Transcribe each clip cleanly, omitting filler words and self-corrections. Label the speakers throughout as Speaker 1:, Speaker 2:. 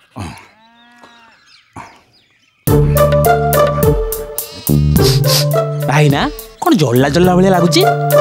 Speaker 1: भाईना कौन जल्ला जल्ला भाई लगुच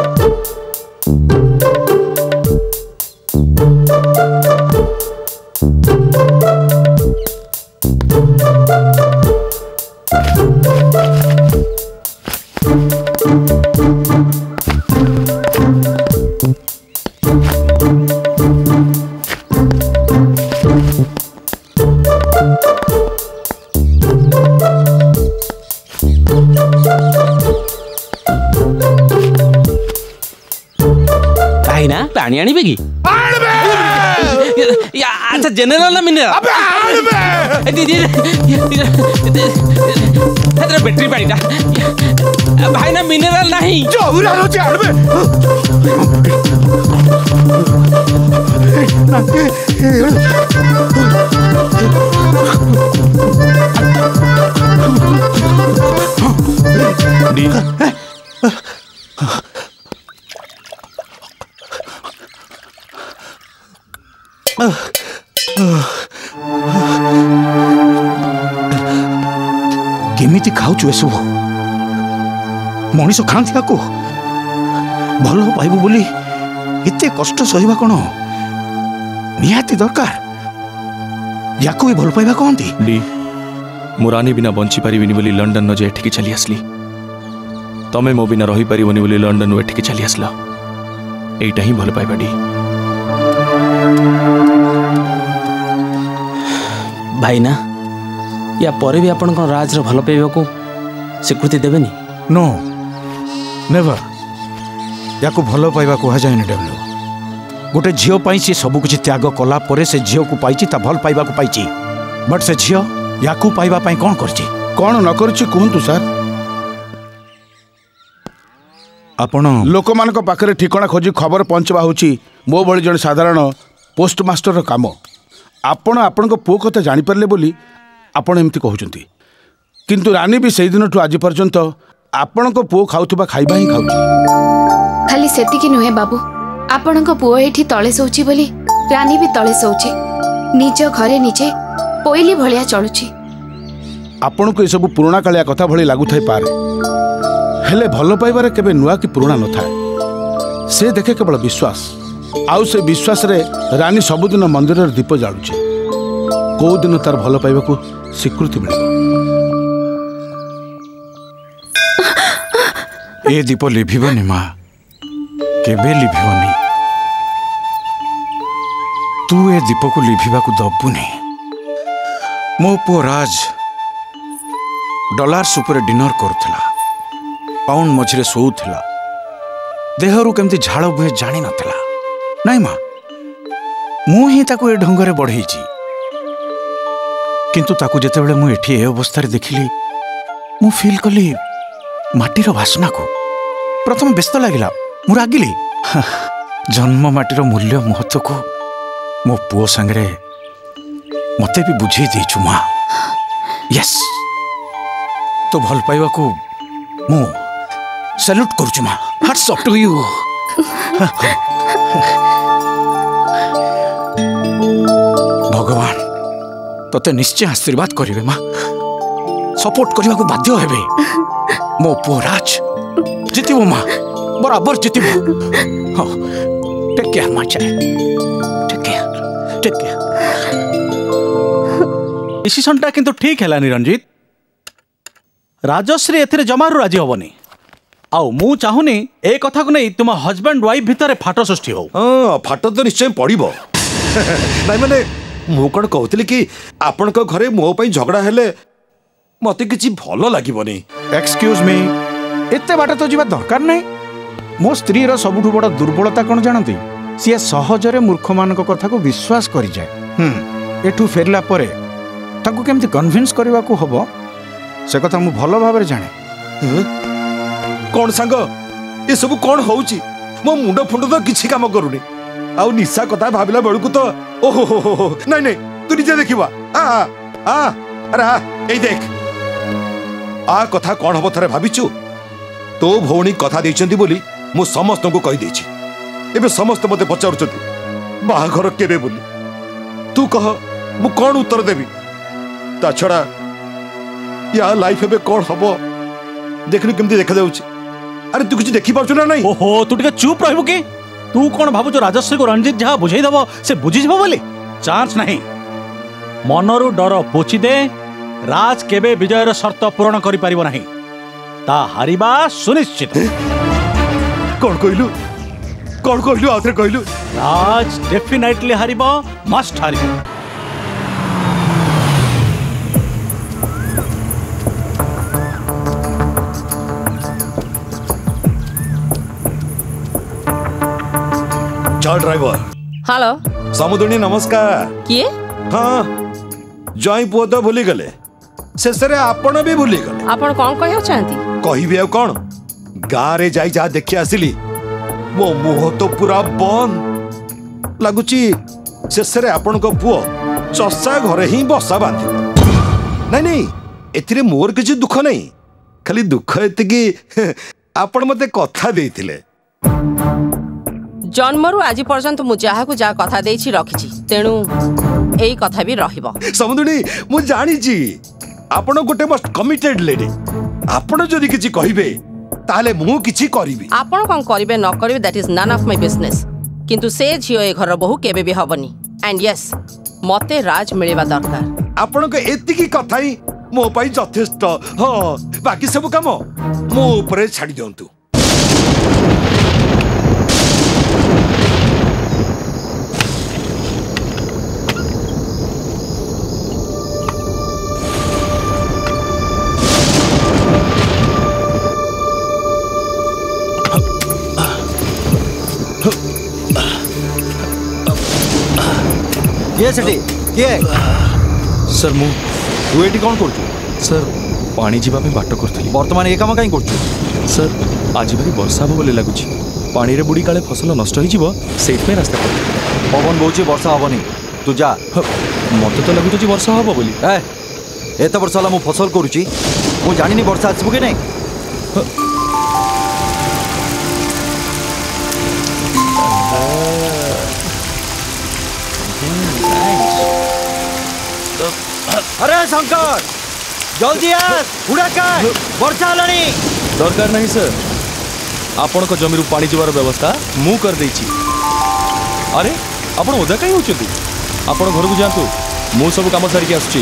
Speaker 1: पानी आनिबे की अच्छा जनरल ना मिनरल बैटरी पानी भाई ना मिनरल नहीं
Speaker 2: केमिति खाऊचु ए सब मनीष खाती या भल पाइबु बोली एते कष्ट सहिबा कोन निहाती दरकार याको भी भल पाइबा कहती
Speaker 3: डी मुरानी बिना बंची पारिबिनी बोली लंडन न जे एठिकी चली आसली तमे मो बिना रही पारिबनी बोली लंडन एठिकी चली आसला एटा ही भल पाइबा डी
Speaker 1: भाई ना या परे भी आपण राज रो भल पाइबा को स्वीकृति देबेनी
Speaker 2: नो नेवर याको भल पाइबा कह जाए डब्ल्यू गोटे झील सी सब किसी त्याग कला परे से झील को पाई भल पाइबा को पाई बट से झील याकू पाइबा कौन करछि कौन न करछि कहंतु सर आपण लोक मान पाखरे ठिकाना खोजी खबर पहुंचवा होची मो भली जन साधारण पोस्टमास्टर रो काम आपण आपण पुओ कथा जानी परले बोली आपण एमती कहउचंती किंतु रानी भी सेही दिन ठु आज पर्यंत आपण पुओ खाउथबा खाइबा ही खाउची
Speaker 4: खाली सेति कि नुहे बाबू आपण पुओ एठी तळे सोउची बोली रानी भी तळे सोउची निज घरे निजे पोइली भलिया चलुची
Speaker 2: आपण को ए सब पुराना कालिया कथा भली लागु थाई पारे हेले भल पाइबारे केबे नुआ कि पुराना न थाए से देखे केवल विश्वास आउ से विश्वास रे रानी सबुदिन मंदिर दीप जालुचे कौ दिन तार भल पाइबा को स्वीकृति मिल ए दीप लिभिबनी माँ केबे लिभिबनी तू ए दीप को लिभिबा को दबुनी मो पुओ राज डॉलर्स ऊपर डिनर करुथला पाउंड मझिरे सोउथला देहरु केमती झाड़ बुहे जानी नथला नहीं माँ मु ही ताको ए ढंगरे बढ़ेची किंतु ताको जेतेबेले मु एठी ए अवस्था रे देखिली मु फील कली माटीर वासना को प्रथम व्यस्त लागिला मु रागिली जन्म माटीर मूल्य महत्व को मो पुओ संगरे मते भी बुझे देछु माँ यस तो भल पाइबा को मु सैल्यूट करूछु माँ हैट्स ऑफ टू यू भगवान तते निश्चय आशीर्वाद करिवे माँ सपोर्ट करने को बाध्य हेबे मो पुओ राज जितिबो माँ बराबर जितिबो टेक केयर माँ चाहे टेक केयर डिसीजनटा किंतु ठीक है रंजीत राजश्री एथिरे जमारू राजी होबनी आउ मु चाहुनी ए कथा को नहीं तुम हस्बैंड वाइफ भितर फाट सृष्टि हो
Speaker 5: फाट तो निश्चय पड़िबो नाइ माने मु कोन कहउतली कि आपन को घरे मो पई झगड़ा हेले मते किछि भलो लागिबोनी
Speaker 2: एक्सक्यूज मी एते बाटा तो जीवा दरकार नहीं मो स्त्री रो सबुठु बड़ दुर्बलता कोन जानती सी सहजरे मूर्ख मानक कथा को विश्वास करि जाय एठू फेरला परे ताकू केमती कन्विंस करबा को हबो से कथा मु भलो भाबरे जाने
Speaker 5: कौन सांग ये सब कौन होउची मो मुंड फुंड तो किछि काम करूनी आउ निशा कथा भाबिला बेलकु तो ओहो हो नहीं नहीं तू निजे देखिबा आ अरे ए देख आ कथा कौन हबो थरे भाबिचु तो भौणी कथा देइचंती बोली मु समस्त को कहि देछि एबे समस्त मते पचारुचंती बाहाघर केबे बोली तू कह मु कौन उत्तर देवी ता छड़ा या लाइफ एबे कौन हबो देखनी केमती देखा जाउची। अरे तू कुछ देखी पाउछ ना नहीं?
Speaker 6: ओहो तू टिके चुप रहबो की? तू कौन भाबुछ राजश्री को रणजीत जहा बुझाई दबो से बुझी जबो बोली? चांस नहीं। मनरु डर पोछि दे। राज केबे विजयर शर्त पूर्ण करि परिबो नहीं। ता हारिबा सुनिश्चित।
Speaker 5: कौन कहलु आथरे कहलु?
Speaker 6: राज डेफिनेटली हारिबो, मस्ट हारिबो।
Speaker 5: चल ड्राइवर।
Speaker 7: हेलो
Speaker 5: समुद्रनी नमस्कार।
Speaker 7: किए?
Speaker 5: हाँ जई पुओ तो भूली गले शेष आपण भी भूली गले।
Speaker 7: आपण कौन कह चाहती?
Speaker 5: कहबी आ कौन गाँ रे जाई जा देखि आसिली मो मुह तो पूरा बंद लगुची। शेष आपण को पुओ चषा घरे ही बसा बांध। नहीं नहीं एथिरे मोर किछि दुख नहीं, खाली दुख एतिकी आपण मते कथा देइथिले।
Speaker 7: जन्मरु आज पर्यंत मु जहा को जा कथा देछि रखिछि, तेणु एई कथा भी रहिबो।
Speaker 5: समुद्रनी मु जानी छी आपण गोटे मोस्ट कमिटेड लेडी। आपण जदि किछि कहिबे ताले मु किछि करिबी।
Speaker 7: आपण कोन करिवे न करिवे that is none of my business. किंतु से झियो ए घर बहु केबे भी हबनी। एंड यस मते राज मिलेबा दरकार।
Speaker 5: आपण को एतिकी कथा ही मो पई यथेष्ट। हां बाकी सब काम मो ऊपर छाडी दियंतु।
Speaker 8: ये सेठी किए?
Speaker 3: सर मु
Speaker 8: तू एटी कौन कर?
Speaker 3: सर पानी जीवा पे बाट करथली।
Speaker 8: वर्तमान ए काम कहीं कर?
Speaker 3: सर आज भारी वर्षा हो बोले लगुची। पानी रे बुड़ी काले फसल नष्ट होई जीवो सेट पे रास्ता कर।
Speaker 8: पवन बहुची वर्षा हबनी, तू जा।
Speaker 3: मते तो लगुची वर्षा हबो बोली।
Speaker 8: एत वर्ष होला मु फसल करूची, मु जानिनी वर्षा आसबो कि नहीं। अरे शंकर जल्दी आस, उड़ा कर वर्षा लानी।
Speaker 3: दरकार नहीं सर, आपण को जमीरु पानी जीवार व्यवस्था मु कर देछि। अरे आपण ओदा काई होचती? आपण घर को जातु, मु सब काम सारी के आसुची।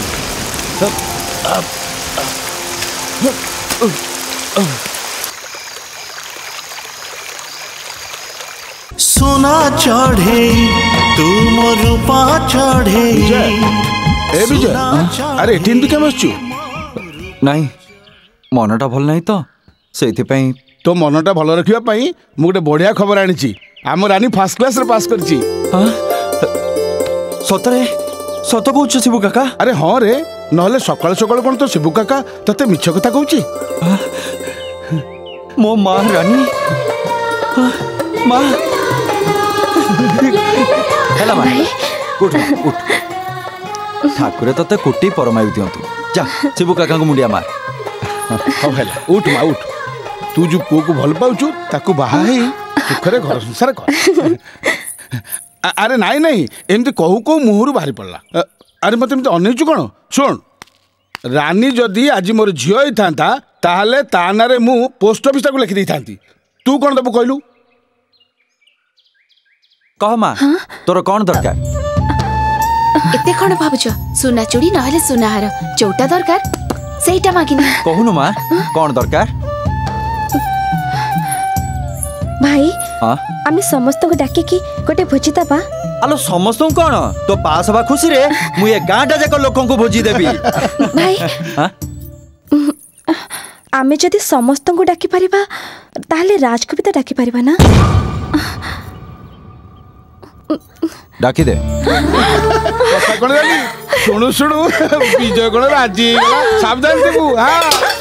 Speaker 9: सोना चढ़े तुम रूपा चढ़े।
Speaker 2: ए विजय अरे एटीन तू केम आसचु?
Speaker 8: नहीं मनटा भल नहीं तो सेथिपई।
Speaker 2: तो मनटा भल रखिया पई मु गोटे बढ़िया खबर आनिची। आम रानी फर्स्ट क्लास रे पास करची।
Speaker 8: सतरे सत कहूछ शिबू काका?
Speaker 2: अरे हाँ रे, नहले सकाल सकाल कौन तो शिबू काका तते मिछ कथा कहूची?
Speaker 8: मो माँ रानी माँ हेला माँ उठ उठ। ठाकुर तते कोटी परमायु दियंतु। जा शिबू काका को मुंडिया मार।
Speaker 2: हाँ हेला उठ माँ उठ। तू जो पुओ को भल पाउछु ताकू बाहा हे सुखरे घर संसार कर। अरे नाई नहीं एमती कहू कहू मुहरु बाहरी पड़ला। अरे मत एमती अनेचु कौन? शुण रानी जदि आज मोर झील होता ताहले ता नारे मु पोस्ट ऑफिस को लिखि देई थांती। तू कौन दबु कहलु?
Speaker 8: कह माँ तोर कौन दरकार?
Speaker 4: एते कौन भाबुछ? सुना चूड़ी नहले सुनाहार चौटा दरकार सेटा मागिनी।
Speaker 8: कहूनु माँ कौन दरकार?
Speaker 10: भाई
Speaker 8: हाँ
Speaker 10: आमे समस्त को डाके की गोटे भोजी दबा।
Speaker 8: आलो समस्त कौन तो पास हवा खुशी रे मु ये गाँटा जाक लोक को भोजी देबी।
Speaker 10: भाई
Speaker 8: हाँ
Speaker 10: आमे जदि समस्त को डाकी परिबा ताहले राज को भी तो डाकी परिबा ना।
Speaker 8: डाकी दे।
Speaker 2: कथा कौन जानी? शुणु शुणु विजय कौन राजी सावधान थी। हाँ